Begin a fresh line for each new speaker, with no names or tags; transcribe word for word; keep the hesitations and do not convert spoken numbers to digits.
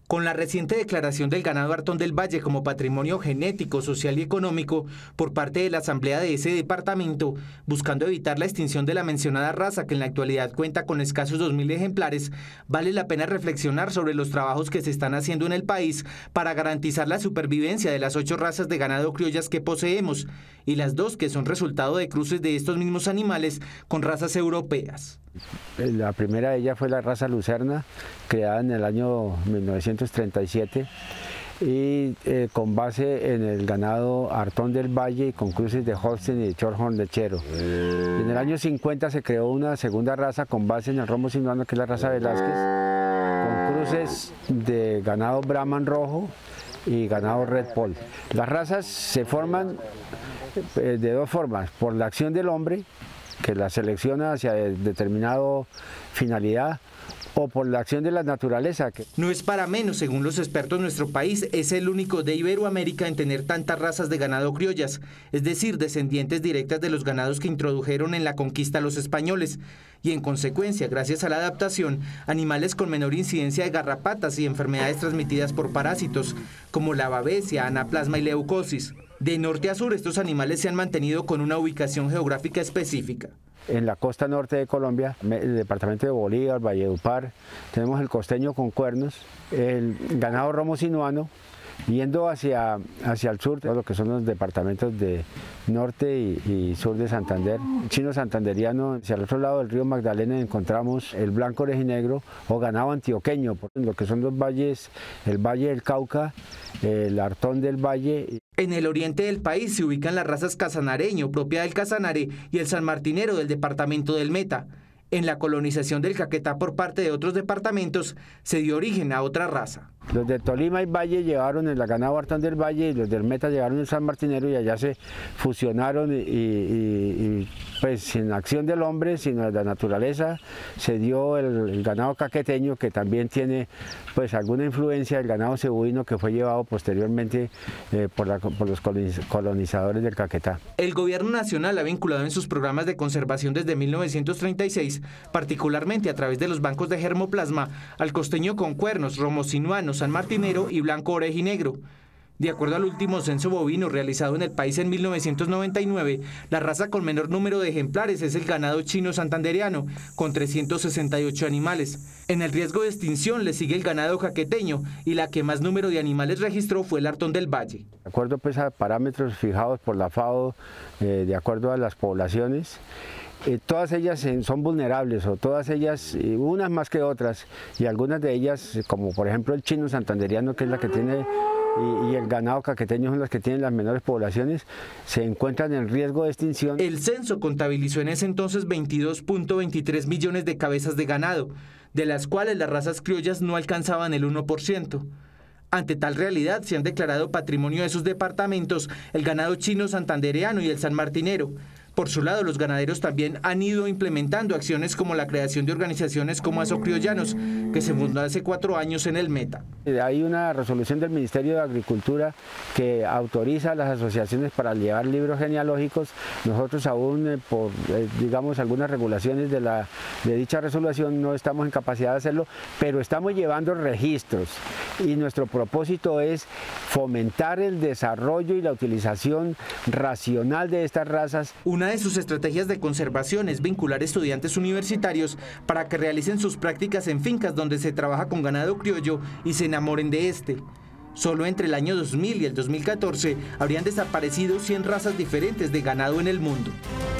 Con la reciente declaración del ganado Artón del Valle como patrimonio genético, social y económico por parte de la asamblea de ese departamento, buscando evitar la extinción de la mencionada raza que en la actualidad cuenta con escasos dos mil ejemplares, vale la pena reflexionar sobre los trabajos que se están haciendo en el país para garantizar la supervivencia de las ocho razas de ganado criollas que poseemos y las dos que son resultado de cruces de estos mismos animales con razas europeas.
La primera de ellas fue la raza lucerna, creada en el año mil novecientos treinta y siete y eh, con base en el ganado Artón del Valle y con cruces de Holstein y de Shorthorn lechero. En el año cincuenta se creó una segunda raza con base en el romo sinuano, que es la raza Velázquez, con cruces de ganado Brahman rojo y ganado Red Pole. Las razas se forman eh, de dos formas: por la acción del hombre, que la selecciona hacia determinada finalidad, o por la acción de la naturaleza.
No es para menos, según los expertos, nuestro país es el único de Iberoamérica en tener tantas razas de ganado criollas, es decir, descendientes directas de los ganados que introdujeron en la conquista los españoles, y en consecuencia, gracias a la adaptación, animales con menor incidencia de garrapatas y enfermedades transmitidas por parásitos, como la babesia, anaplasma y leucosis. De norte a sur, estos animales se han mantenido con una ubicación geográfica específica.
En la costa norte de Colombia, el departamento de Bolívar, Valledupar, tenemos el costeño con cuernos, el ganado romo sinuano, yendo hacia, hacia el sur, todo lo que son los departamentos de norte y, y sur de Santander, chino santanderiano. Hacia el otro lado del río Magdalena encontramos el blanco orejinegro o ganado antioqueño, lo que son los valles, el Valle del Cauca, el Artón del Valle.
En el oriente del país se ubican las razas Casanareño, propia del Casanare, y el sanmartinero del departamento del Meta. En la colonización del Caquetá por parte de otros departamentos se dio origen a otra raza.
Los de Tolima y Valle llevaron el ganado Artón del Valle y los del Meta llevaron el sanmartinero, y allá se fusionaron y, y, y pues sin acción del hombre, sino de la naturaleza, se dio el, el ganado caqueteño, que también tiene pues alguna influencia del ganado cebuino que fue llevado posteriormente eh, por, la, por los colonizadores del Caquetá.
El gobierno nacional ha vinculado en sus programas de conservación desde mil novecientos treinta y seis, particularmente a través de los bancos de germoplasma, al costeño con cuernos, romo sinuano, sanmartinero y blanco orejinegro. De acuerdo al último censo bovino realizado en el país en mil novecientos noventa y nueve, la raza con menor número de ejemplares es el ganado chino santanderiano, con trescientos sesenta y ocho animales. En el riesgo de extinción le sigue el ganado caqueteño, y la que más número de animales registró fue el Artón del Valle.
De acuerdo pues, a parámetros fijados por la FAO, eh, de acuerdo a las poblaciones, Eh, todas ellas eh, son vulnerables, o todas ellas, eh, unas más que otras, y algunas de ellas, eh, como por ejemplo el chino santanderiano, que es la que tiene, y, y el ganado caqueteño son las que tienen las menores poblaciones, se encuentran en riesgo de extinción.
El censo contabilizó en ese entonces veintidós punto veintitrés millones de cabezas de ganado, de las cuales las razas criollas no alcanzaban el uno por ciento. Ante tal realidad se han declarado patrimonio de sus departamentos el ganado chino santandereano y el sanmartinero. Por su lado, los ganaderos también han ido implementando acciones como la creación de organizaciones como Asocriollanos, que se fundó hace cuatro años en el Meta.
Hay una resolución del Ministerio de Agricultura que autoriza a las asociaciones para llevar libros genealógicos. Nosotros aún, eh, por eh, digamos algunas regulaciones de, la, de dicha resolución, no estamos en capacidad de hacerlo, pero estamos llevando registros, y nuestro propósito es fomentar el desarrollo y la utilización racional de estas razas.
Una de sus estrategias de conservación es vincular estudiantes universitarios para que realicen sus prácticas en fincas donde se trabaja con ganado criollo y se enamoren de este. Solo entre el año dos mil y el dos mil catorce habrían desaparecido cien razas diferentes de ganado en el mundo.